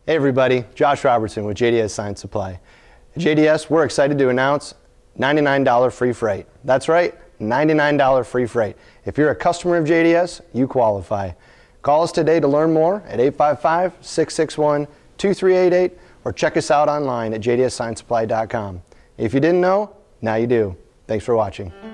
Hey everybody, Josh Robertson with JDS Science Supply. At JDS, we're excited to announce $99 free freight. That's right, $99 free freight. If you're a customer of JDS, you qualify. Call us today to learn more at 855-661-2388 or check us out online at jdsciencesupply.com. If you didn't know, now you do. Thanks for watching.